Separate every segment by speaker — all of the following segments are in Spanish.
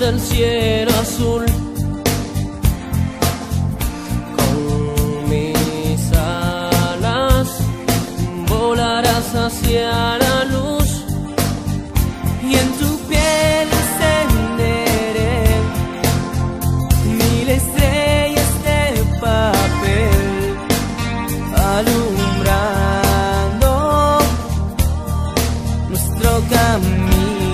Speaker 1: del cielo azul. Con mis alas volarás hacia la luz y en tu piel encenderé 1000 estrellas de papel, alumbrando nuestro camino.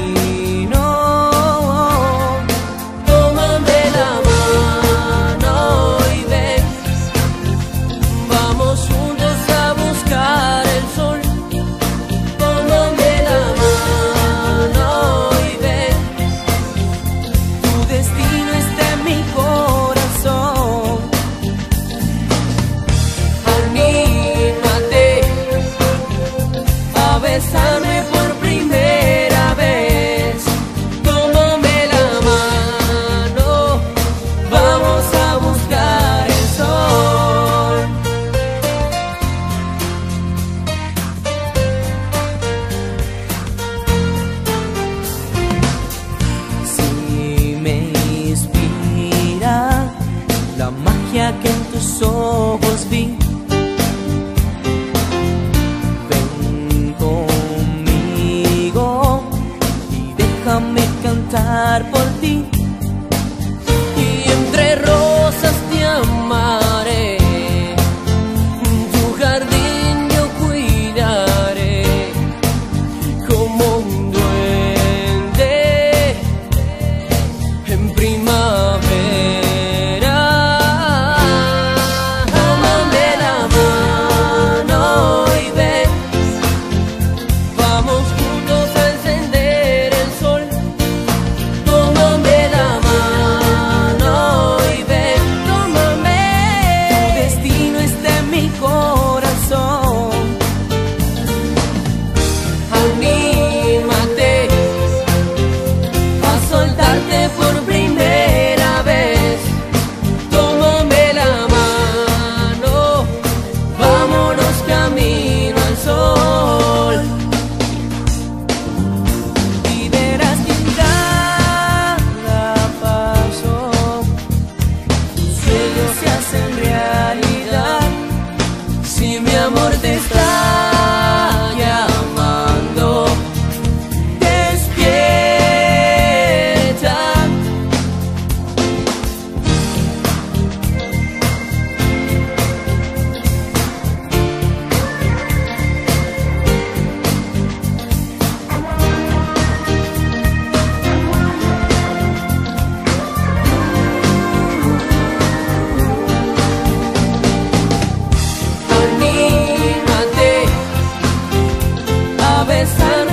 Speaker 1: Bésame por primera vez, tómame la mano, vamos a buscar el sol. Si me inspira la magia que en tus ojos vi, déjame cantar por ti y entre rosas te amaré, tu jardín yo cuidaré como un duende en primavera. Tómame la mano y ven, vamos juntos a encender el sol. Tómame la mano y ven, tómame. Tu destino está en mi corazón. Anímate a soltarte por primera vez. Tómame la mano, vámonos camino al sol. Y verás que en cada paso tus sueños se hacen realidad. Si mi amor te está llamando, despierta. Anímate a besar